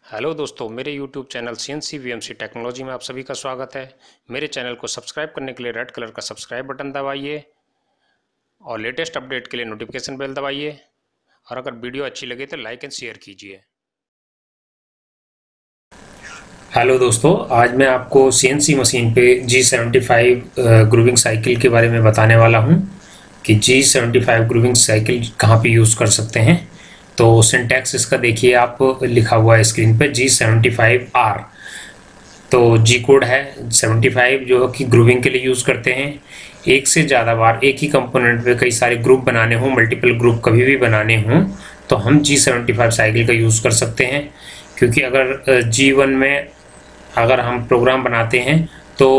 Hello दोस्तों, मेरे YouTube channel CNC VMC technology में आप सभी का स्वागत है। मेरे चैनल को सब्सक्राइब करने के लिए रेड कलर का सब्सक्राइब बटन दबाइए और लेटेस्ट अपडेट के लिए नोटिफिकेशन बेल दबाइए। और अगर वीडियो अच्छी लगे तो लाइक एंड शेयर कीजिए। हेलो दोस्तों, आज मैं आपको CNC मशीन पे G75 ग्रूविंग साइकिल के बारे में बताने वाला हूँ कि G75 ग्रूविंग साइकिल कहाँ पे यूज़ कर सकते हैं। तो सिंटैक्स इसका देखिए, आप लिखा हुआ है स्क्रीन पे G75R। तो G कोड है 75 जो कि ग्रूविंग के लिए यूज़ करते हैं। एक से ज़्यादा बार एक ही कंपोनेंट पे कई सारे ग्रुप बनाने हों, मल्टीपल ग्रुप कभी भी बनाने हों, तो हम G75 साइकिल का यूज़ कर सकते हैं। क्योंकि अगर G1 में अगर हम प्रोग्राम बनाते हैं तो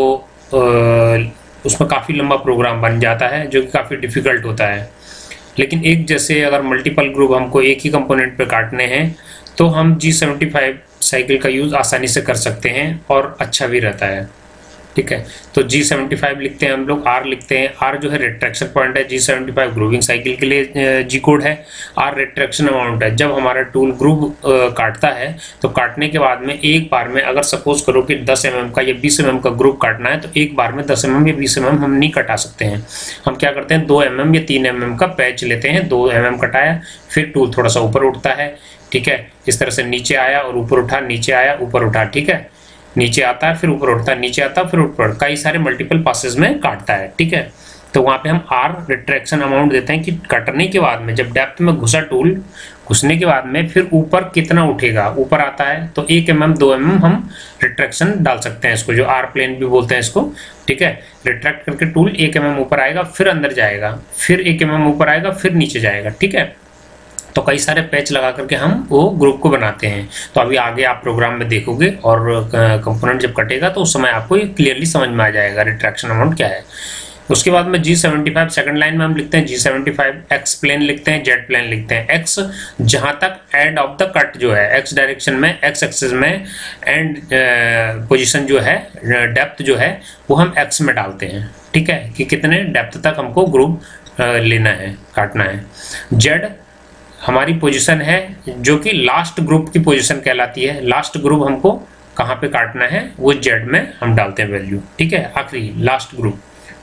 उसमें काफ़ी लंबा प्रोग्राम बन जाता है जो कि काफ़ी डिफ़िकल्ट होता है। लेकिन एक जैसे अगर मल्टीपल ग्रुप हमको एक ही कंपोनेंट पे काटने हैं तो हम G75 साइकिल का यूज़ आसानी से कर सकते हैं और अच्छा भी रहता है। ठीक है, तो G75 लिखते हैं हम लोग, R लिखते हैं। R जो है रिट्रैक्शन पॉइंट है, G75 ग्रूविंग साइकिल के लिए G कोड है। R रिट्रैक्शन अमाउंट है। जब हमारा टूल ग्रूव काटता है तो काटने के बाद में एक बार में अगर सपोज करो कि 10 mm का या 20 mm का ग्रुप काटना है तो एक बार में 10 mm या 20 mm हम नहीं कटा सकते हैं। हम क्या करते हैं, 2 mm या 3 mm का पैच लेते हैं। 2 mm कटाया, फिर टूल थोड़ा सा ऊपर उठता है। ठीक है, इस तरह से नीचे आया और ऊपर उठा, नीचे आया ऊपर उठा। ठीक है, नीचे आता है फिर ऊपर उठता है, नीचे आता है फिर ऊपर, कई सारे मल्टीपल पासेस में काटता है। ठीक है, तो वहाँ पे हम R रिट्रैक्शन अमाउंट देते हैं कि कटने के बाद में जब डेप्थ में घुसा टूल, घुसने के बाद में फिर ऊपर कितना उठेगा, ऊपर आता है तो 1 mm 2 mm हम रिट्रैक्शन डाल सकते हैं, इसको जो R प्लेन भी बोलते हैं इसको। ठीक है, रिट्रैक्ट करके टूल 1 mm ऊपर आएगा, फिर अंदर जाएगा, फिर 1 mm ऊपर आएगा, फिर नीचे जाएगा। ठीक है, तो कई सारे पैच लगा करके हम वो ग्रुप को बनाते हैं। तो अभी आगे आप प्रोग्राम में देखोगे और कंपोनेंट जब कटेगा तो उस समय आपको ये क्लियरली समझ में आ जाएगा रिट्रैक्शन अमाउंट क्या है। उसके बाद में G75 सेकंड लाइन में हम लिखते हैं G75 X प्लेन लिखते हैं, Z प्लेन लिखते हैं। X जहां तक एंड ऑफ द कट जो है, X डायरेक्शन में, X एक्सिस में एंड पोजीशन जो है, डेप्थ जो है वो हम X में डालते हैं। ठीक है, कि कितने डेप्थ तक हमको ग्रुप लेना है, काटना है। Z हमारी पोजीशन है जो कि लास्ट ग्रुप की पोजीशन कहलाती है। लास्ट ग्रुप हमको कहाँ पे काटना है वो Z में हम डालते हैं वैल्यू। ठीक है, आखिरी लास्ट ग्रुप।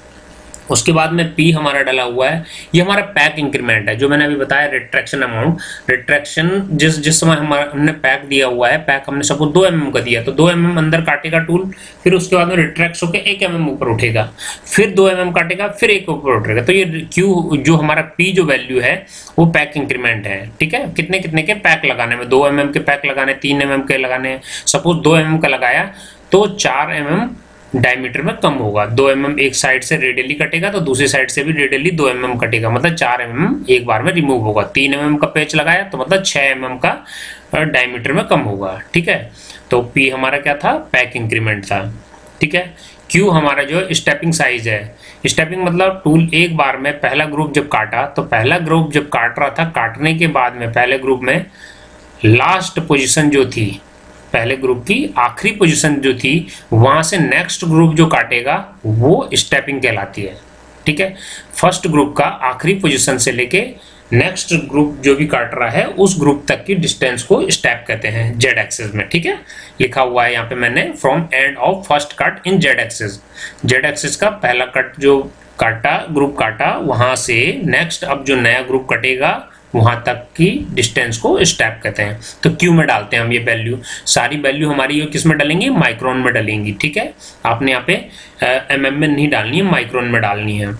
उसके बाद में P हमारा डाला हुआ है, ये हमारा पैक इंक्रीमेंट है जो मैंने अभी बताया रिट्रैक्शन अमाउंट। रिट्रैक्शन जिस समय हमने पैक दिया हुआ है, पैक हमने सपोज 2 mm का दिया तो 2 mm अंदर काटेगा टूल, फिर उसके बाद में रिट्रैक्ट होकर 1 mm ऊपर उठेगा, फिर 2 mm काटेगा, फिर 1 ऊपर उठेगा। तो ये Q जो हमारा P जो वैल्यू है वो पैक इंक्रीमेंट है। ठीक है, कितने कितने के पैक लगाने में, 2 mm के पैक लगाने, 3 mm के लगाने। सपोज 2 mm का लगाया तो 4 mm डायमीटर में कम होगा। 2 mm एक साइड से रेडियली कटेगा तो दूसरी साइड से भी रेडियली 2 mm कटेगा, मतलब 4 mm एक बार में रिमूव होगा। 3 mm का पैच लगाया तो मतलब 6 mm का डायमीटर में कम होगा। ठीक है, तो P हमारा क्या था, पैक इंक्रीमेंट था। ठीक है, Q हमारा जो स्टेपिंग साइज है। स्टेपिंग मतलब टूल एक बार में पहला ग्रुप जब काटा तो पहला ग्रुप जब काट रहा था, काटने के बाद में पहले ग्रुप में लास्ट पोजीशन जो थी, पहले ग्रुप की आखिरी पोजीशन जो थी, वहां से नेक्स्ट ग्रुप जो काटेगा वो स्टेपिंग कहलाती है। ठीक है, फर्स्ट ग्रुप का आखिरी पोजीशन से लेके नेक्स्ट ग्रुप जो भी काट रहा है उस ग्रुप तक की डिस्टेंस को स्टेप कहते हैं Z एक्सिस में। ठीक है, लिखा हुआ है यहाँ पे मैंने, from end of first cut in Z axis. Z axis का पहला कट जो काटा, ग्रुप काटा, वहां से नेक्स्ट अब जो नया ग्रुप कटेगा वहां तक की डिस्टेंस को स्टेप कहते हैं। तो Q में डालते हैं हम ये वैल्यू। सारी वैल्यू हमारी किस में डालेंगे, माइक्रोन में डालेंगी। ठीक है, आपने यहाँ पे mm में नहीं डालनी है, माइक्रोन में डालनी है।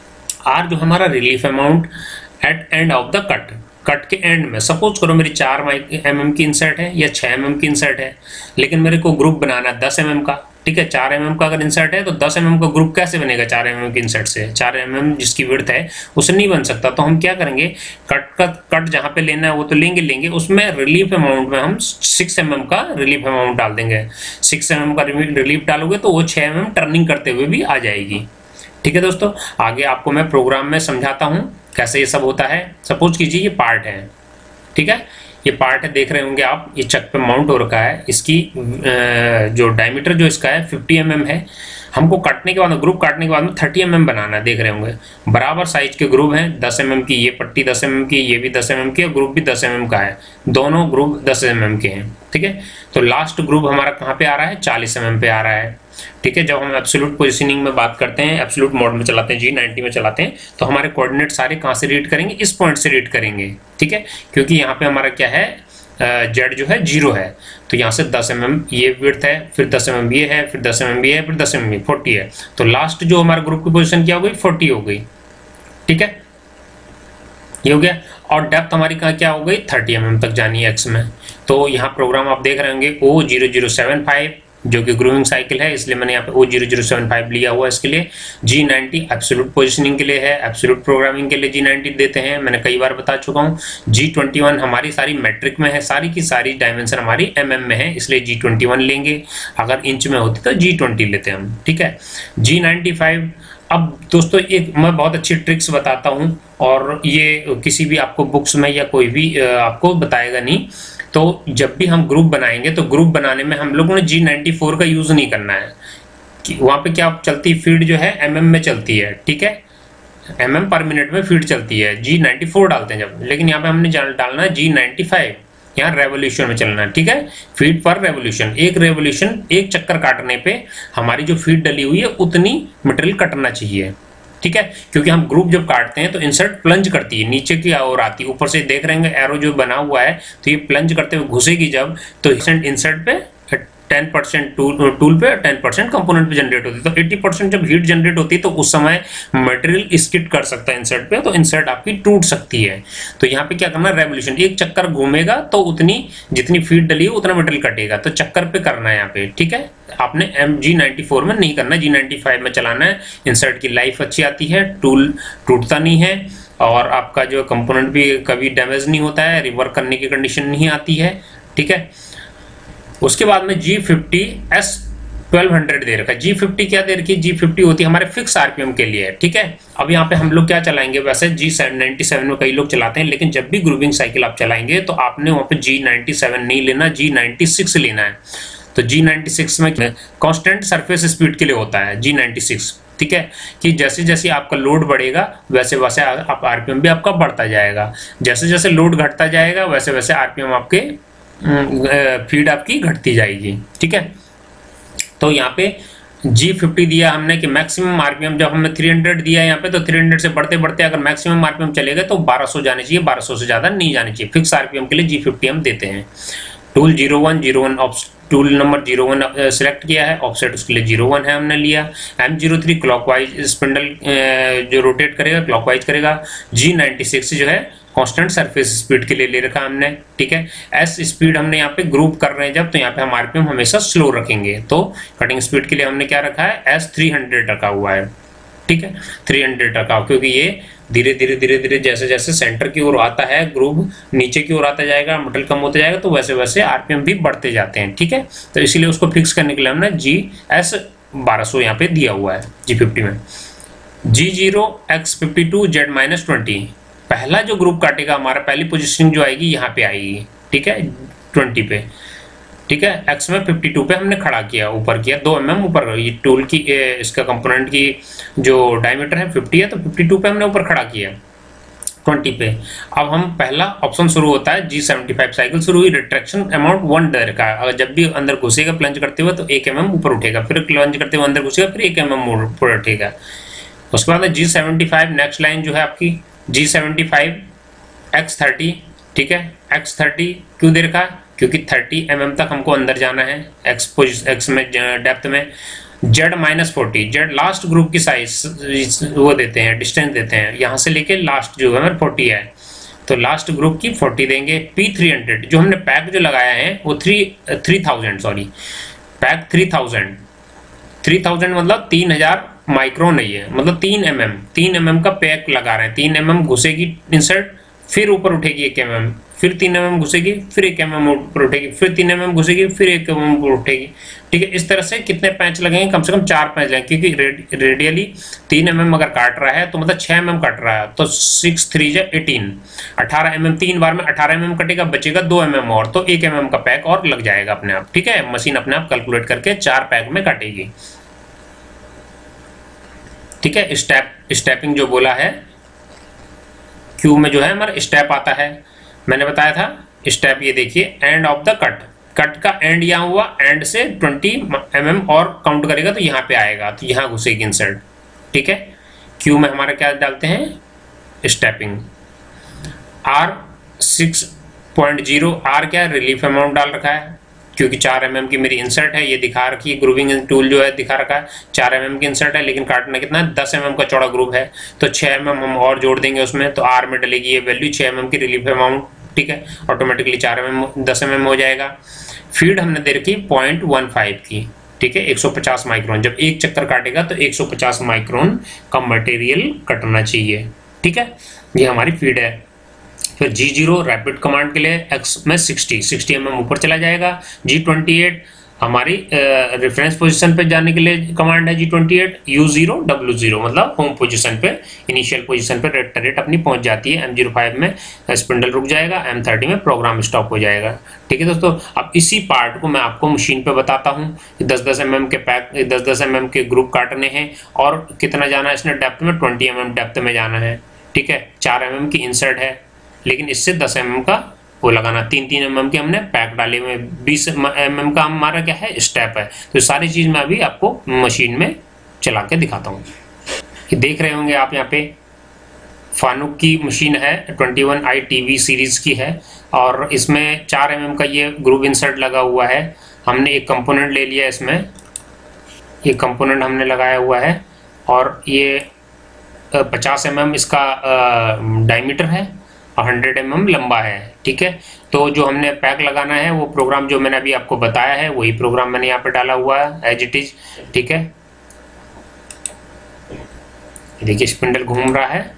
R जो हमारा relief amount at end of the cut, cut के एंड में। सपोज करो मेरी 4 mm की इंसर्ट है या 6 mm की इंसर्ट है, लेकिन मेरे को ग्रुप बनाना है 10 mm का। ठीक है, 4 mm का अगर इंसर्ट है तो 10 mm का ग्रुप कैसे बनेगा 4 mm की इंसर्ट से? 4 mm जिसकी विड्थ है उससे नहीं बन सकता। तो हम क्या करेंगे, कट जहां पे लेना है वो तो लेंगे, उसमें रिलीफ अमाउंट में हम 6 mm का रिलीफ अमाउंट डाल देंगे। 6 mm का रिलीफ डालोगे तो वो 6 mm टर्निंग करते हुए भी आ जाएगी। ठीक है दोस्तों, आगे आपको मैं प्रोग्राम में समझाता हूँ कैसे ये सब होता है। सपोज कीजिए ये पार्ट है। ठीक है, ये पार्ट है, देख रहे होंगे आप, ये चक पे माउंट हो रखा है। इसकी जो डायमीटर जो इसका है 50 mm है। हमको काटने के बाद, ग्रुप काटने के बाद में 30 mm बनाना है, देख रहे होंगे। बराबर साइज के ग्रुप हैं, 10 mm की ये पट्टी 10 mm की, ये भी 10 mm की, और ग्रुप भी 10 mm का है। दोनों ग्रुप 10 mm के हैं, ठीक है। तो लास्ट ग्रुप हमारा कहाँ पे आ रहा है, 40 mm पे आ रहा है, ठीक है। जब हम एब्सोल्यूट पोजीशनिंग में बात करते हैं, एब्सोल्यूट मोड में चलाते हैं, G90 में चलाते हैं, तो हमारे कोऑर्डिनेट सारे कहाँ से रीड करेंगे, इस पॉइंट से रीड करेंगे, ठीक है। क्योंकि यहाँ पे हमारा क्या है, जेड जो है 0 है, तो यहाँ से 10 mm ये विड्थ है, फिर 10 mm ये है, फिर 10 mm ये है, फिर 10 mm 40 है। तो लास्ट जो हमारे ग्रुप की पोजीशन क्या हो गई, 40 हो गई, ठीक है, ये हो गया। और डेप्थ हमारी कहाँ क्या हो गई, 30 mm तक जानी है एक्स में। तो यहाँ प्रोग्राम आप देख रहे होंगे O0075 जो कि ग्रूविंग साइकिल है, इसलिए मैंने यहाँ पे O0075 लिया हुआ है इसके लिए। G90 एब्सोल्यूट पोजीशनिंग के लिए है, एब्सोल्यूट प्रोग्रामिंग के लिए G90 देते हैं, मैंने कई बार बता चुका हूँ। G21 हमारी सारी मैट्रिक में है, सारी की सारी डायमेंशन हमारी mm में है, इसलिए G21 लेंगे। अगर इंच में होती तो G20 लेते हैं हम, ठीक है। G95, अब दोस्तों एक मैं बहुत अच्छी ट्रिक्स बताता हूँ, और ये किसी भी आपको बुक्स में या कोई भी आपको बताएगा नहीं। तो जब भी हम ग्रुप बनाएंगे तो ग्रुप बनाने में हम लोगों ने G94 का यूज नहीं करना है, कि वहां पे क्या चलती है, फीड जो है mm में चलती है, ठीक है, mm पर मिनट में फीड चलती है, G94 डालते हैं जब। लेकिन यहाँ पे हमने डालना है G95, यहाँ रेवोल्यूशन में चलना है, ठीक है, फीड पर रेवोल्यूशन। एक रेवोल्यूशन, एक चक्कर काटने पे हमारी जो फीड डली हुई है उतनी मटेरियल कटना चाहिए, ठीक है। क्योंकि हम ग्रुप जब काटते हैं तो इंसर्ट प्लंज करती है, नीचे की ओर आती है, ऊपर से देख रहे हैं एरो जो बना हुआ है, तो ये प्लंज करते हुए घुसेगी जब, तो इंसर्ट पे 10% टूल पे 10% कंपोनेंट पे जनरेट होती है। तो 80% जब हीट जनरेट होती है तो उस समय मटेरियल स्किड कर सकता है इंसर्ट पे, तो इंसर्ट आपकी टूट सकती है। तो यहाँ पे क्या करना है, रेवोल्यूशन, एक चक्कर घूमेगा तो उतनी जितनी फीड डली है उतना मटेरियल कटेगा, तो चक्कर पे करना है यहाँ पे, ठीक है। आपने G94 में नहीं करना, G95 में चलाना है। इंसर्ट की लाइफ अच्छी आती है, टूल टूटता नहीं है, और आपका जो कंपोनेंट भी कभी डैमेज नहीं होता है, रिवर्क करने की कंडीशन नहीं आती है, ठीक है। उसके बाद में G50 S1200 दे रखा है। G50 क्या दे रखी है, G50 होती है हमारे फिक्स आरपीएम के लिए, ठीक है। अब यहाँ पे हम लोग क्या चलाएंगे, वैसे G97 में कई लोग चलाते हैं, लेकिन जब भी ग्रुविंग साइकिल आप चलाएंगे तो आपने वहाँ पे G97 नहीं लेना, G96 लेना है। तो G96 में कांस्टेंट सरफेस स्पीड के लिए होता है G96, ठीक है, कि जैसे जैसे आपका लोड बढ़ेगा वैसे वैसे आप आरपीएम भी आपका बढ़ता जाएगा, जैसे जैसे लोड घटता जाएगा वैसे वैसे आरपीएम आपके फीड आपकी घटती जाएगी, ठीक है। तो यहाँ पे G50 दिया हमने कि मैक्सिमम आरपीएम, जब हमने 300 दिया यहाँ पे, तो 300 से बढ़ते बढ़ते अगर मैक्सिमम आरपीएम चलेगा तो 1200 जाने चाहिए, 1200 से ज्यादा नहीं जाने चाहिए। फिक्स आरपीएम के लिए G50 हम देते हैं। टूल 01 टूल नंबर 01 सिलेक्ट किया है, ऑफसेट उसके लिए 01 है हमने लिया। M03 क्लॉकवाइज स्पिंडल जो रोटेट करेगा क्लॉकवाइज करेगा। G96 जो है कांस्टेंट सरफेस स्पीड के लिए ले रखा हमने, ठीक है। एस स्पीड हमने यहाँ पे ग्रुप कर रहे हैं जब, तो यहाँ पे हम आरपीएम हमेशा स्लो रखेंगे, तो कटिंग स्पीड के लिए हमने क्या रखा है, S300 रखा हुआ है, ठीक है, 300 रखा, क्योंकि ये धीरे धीरे जैसे जैसे सेंटर की ओर आता है, ग्रुप नीचे की ओर आता जाएगा, मटेरियल कम होता जाएगा, तो वैसे वैसे आरपीएम भी बढ़ते जाते हैं, ठीक है। तो इसीलिए उसको फिक्स करने के लिए हमने GS 1200 यहाँ पे दिया हुआ है G50 में। G0X52 Z-20, पहला जो ग्रुप काटेगा हमारा, पहली पोजीशनिंग जो आएगी यहाँ पे आएगी, ठीक है, 20 पे, ठीक है। X में 52 पे हमने खड़ा किया, ऊपर किया 2 mm ऊपर, ये टूल की इसका कंपोनेंट की जो डायमीटर है 50 है, तो 52 पे हमने ऊपर खड़ा किया 20 पे। अब हम पहला ऑप्शन शुरू होता है, G75 साइकिल शुरू हुई, रिट्रैक्शन अमाउंट 1 डर का, अगर जब भी अंदर घुसेगा प्लंज करते हुए तो 1 mm ऊपर उठेगा, फिर प्लंज करते हुए अंदर घुसेगा फिर 1 mm ऊपर उठेगा। उसके बाद G75 नेक्स्ट लाइन जो है आपकी G75 X30, ठीक है। X30 क्यों दे रखा है, क्योंकि 30 mm तक हमको अंदर जाना है X में डेप्थ में। Z-40, Z लास्ट ग्रुप की साइज वो देते हैं, डिस्टेंस देते हैं, यहाँ से लेके लास्ट जो है 40 है, तो लास्ट ग्रुप की 40 देंगे। P300 जो हमने पैक जो लगाया है वो 3000 सॉरी, पैक 3000 मतलब 3000 माइक्रोन नहीं है, मतलब 3 mm का पैक लगा रहे हैं, 3 mm घुसेगी इंसर्ट, फिर ऊपर उठेगी 1 mm, फिर 3 mm घुसेगी, फिर 1 mm ऊपर उठेगी, फिर 3 mm घुसेगी, फिर 1 mm ऊपर उठेगी। ठीक है, इस तरह से कितने पैंच लगेंगे? कम से कम 4 पैंच लगेंगे, क्योंकि रेडियली 3 mm अगर काट रहा है तो मतलब 6 mm काट रहा है, तो 6 3 जा 18, 18 mm, 3 बार में 18 mm कटेगा, बचेगा 2 mm और, तो 1 mm का पैक और लग जाएगा अपने आप। ठीक है, मशीन अपने आप कैलकुलेट करके 4 पैक में काटेगी। ठीक है, स्टेपिंग जो बोला है, क्यू में जो है हमारा स्टेप आता है, मैंने बताया था स्टेप। ये देखिए, एंड ऑफ द कट का एंड यहाँ हुआ, एंड से 20 mm और काउंट करेगा तो यहाँ पे आएगा, तो यहाँ घुसेगी इंसर्ट। ठीक है, क्यू में हमारा क्या डालते हैं? स्टेपिंग। R6.0, आर क्या रिलीफ अमाउंट डाल रखा है, क्योंकि 4 mm की मेरी इंसर्ट है, ये दिखा रखी है, ग्रूविंग टूल जो है दिखा रखा है 4 mm की इंसर्ट है, लेकिन काटना कितना है? 10 mm का चौड़ा ग्रूव है, तो 6 mm हम और जोड़ देंगे उसमें, तो R में डलेगी ये वैल्यू 6 mm की रिलीफ अमाउंट। ठीक है, ऑटोमेटिकली 4 mm 10 mm हो जाएगा। फीड हमने दे रखी 0.15 की। ठीक है, 150 माइक्रोन, जब एक चक्कर काटेगा तो 150 माइक्रोन का मटेरियल कटना चाहिए। ठीक है, ये हमारी फीड है। फिर G0 रैपिड कमांड के लिए X में 60 mm ऊपर चला जाएगा। G28 हमारी रेफरेंस पोजीशन पे जाने के लिए कमांड है G28, U0 W0 मतलब होम पोजीशन पे, इनिशियल पोजीशन पे रेट अपनी पहुंच जाती है। M05 में स्पिंडल रुक जाएगा, M30 में प्रोग्राम स्टॉप हो जाएगा। ठीक है दोस्तों, अब इसी पार्ट को मैं आपको मशीन पे बताता हूँ। 10-10 mm के पैक, 10-10 mm के ग्रुप काटने हैं, और कितना जाना है इसने डेप्थ में? 20 mm डेप्थ में जाना है। ठीक है, 4 mm की इंसर्ट है, लेकिन इससे 10 mm का वो लगाना, 3-3 mm के हमने पैक डाले हुए, 20 mm का हमारा क्या है? स्टेप है। तो सारी चीज मैं अभी आपको मशीन में चला के दिखाता हूँ। देख रहे होंगे आप यहाँ पे फानुक की मशीन है, 21i TV सीरीज की है, और इसमें 4 mm का ये ग्रूव इंसर्ट लगा हुआ है। हमने एक कंपोनेंट ले लिया, इसमें ये कंपोनेंट हमने लगाया हुआ है, और ये 50 mm इसका डायमीटर है और 100 mm लंबा है। ठीक है, तो जो हमने पैक लगाना है वो प्रोग्राम जो मैंने अभी आपको बताया है, वही प्रोग्राम मैंने यहाँ पे डाला हुआ है एज इट इज। ठीक है, देखिए स्पिंडल घूम रहा है,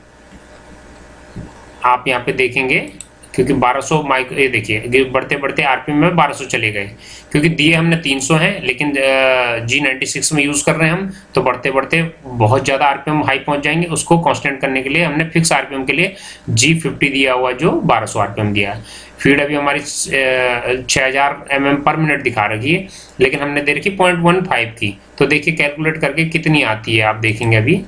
आप यहाँ पे देखेंगे, क्योंकि 1200 माइक, ये देखिए बढ़ते बढ़ते आरपीएम में 1200 चले गए, क्योंकि दिए हमने 300 हैं, लेकिन G96 में यूज कर रहे हैं हम, तो बढ़ते बढ़ते बहुत ज्यादा आरपीएम हाई पहुंच जाएंगे। उसको कांस्टेंट करने के लिए हमने फिक्स आरपीएम के लिए G50 दिया हुआ, जो 1200 आरपीएम दिया है। फीड अभी हमारी 6000 mm पर मिनट दिखा रही है, लेकिन हमने दे रखी 0.15 की। तो देखिए कैलकुलेट करके कितनी आती है, आप देखेंगे अभी।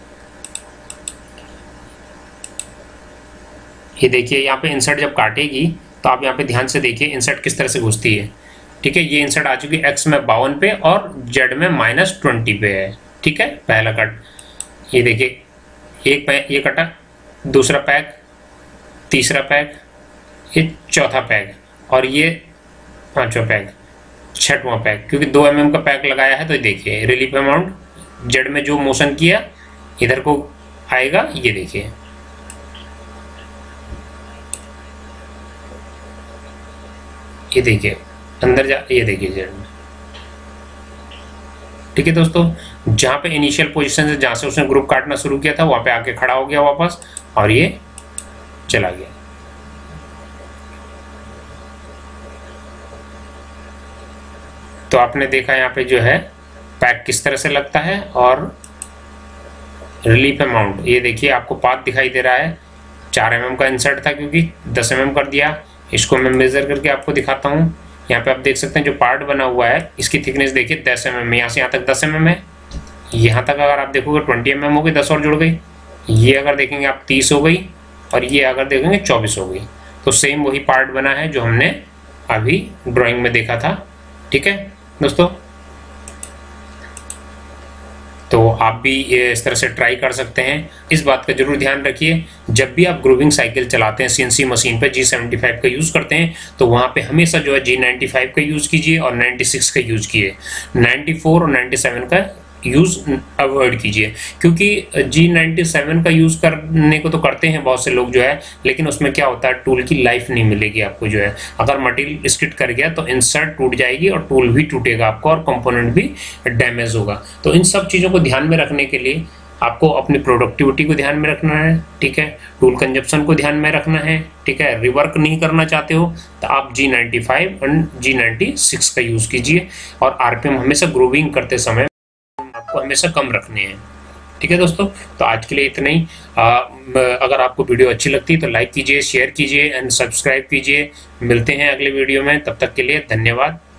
ये देखिए यहाँ पे इंसर्ट जब काटेगी तो आप यहाँ पे ध्यान से देखिए इंसर्ट किस तरह से घुसती है। ठीक है, ये इंसर्ट आ चुकी है X में 52 पे और Z में -20 पे है। ठीक है, पहला कट, ये देखिए एक पैक ये कटा, दूसरा पैक, तीसरा पैक, ये चौथा पैक, और ये पांचवा पैक, छठवां पैक, क्योंकि 2 mm का पैक लगाया है। तो देखिए रिलीफ अमाउंट Z में जो मोशन किया इधर को आएगा, ये देखिए ये देखिए अंदर जा, ये देखिए जेड में। ठीक है दोस्तों, जहां पे इनिशियल पोजीशन से जहां से उसने ग्रुप काटना शुरू किया था वहां पे आके खड़ा हो गया वापस, और ये चला गया। तो आपने देखा यहाँ पे जो है पैक किस तरह से लगता है, और रिलीफ अमाउंट ये देखिए आपको पाथ दिखाई दे रहा है। 4 mm का इंसर्ट था, क्योंकि 10 mm कर दिया। इसको मैं मेजर करके आपको दिखाता हूँ। यहाँ पे आप देख सकते हैं जो पार्ट बना हुआ है, इसकी थिकनेस देखिए 10 mm, यहाँ से यहाँ तक 10 mm है। यहाँ तक अगर आप देखोगे 20 mm हो गई, 10 और जुड़ गई। ये अगर देखेंगे आप 30 हो गई, और ये अगर देखेंगे 24 हो गई। तो सेम वही पार्ट बना है जो हमने अभी ड्राइंग में देखा था। ठीक है दोस्तों, तो आप भी इस तरह से ट्राई कर सकते हैं। इस बात का जरूर ध्यान रखिए, जब भी आप ग्रूविंग साइकिल चलाते हैं CNC मशीन पे G75 का यूज़ करते हैं, तो वहाँ पे हमेशा जो है G95 का यूज़ कीजिए और 96 का यूज़ कीजिए। 94 और 97 का यूज़ अवॉइड कीजिए, क्योंकि G97 का यूज़ करने को तो करते हैं बहुत से लोग जो है, लेकिन उसमें क्या होता है टूल की लाइफ नहीं मिलेगी आपको जो है। अगर मटेरियल स्किड कर गया तो इंसर्ट टूट जाएगी और टूल भी टूटेगा आपको, और कंपोनेंट भी डैमेज होगा। तो इन सब चीज़ों को ध्यान में रखने के लिए आपको अपनी प्रोडक्टिविटी को ध्यान में रखना है, ठीक है, टूल कंजप्शन को ध्यान में रखना है, ठीक है। रिवर्क नहीं करना चाहते हो तो आप G95 एंड G96 का यूज़ कीजिए, और आरपीएम हमेशा ग्रूविंग करते समय आपको हमेशा कम रखने हैं, ठीक है दोस्तों। तो आज के लिए इतना ही। अगर आपको वीडियो अच्छी लगती है तो लाइक कीजिए, शेयर कीजिए एंड सब्सक्राइब कीजिए। मिलते हैं अगले वीडियो में, तब तक के लिए धन्यवाद।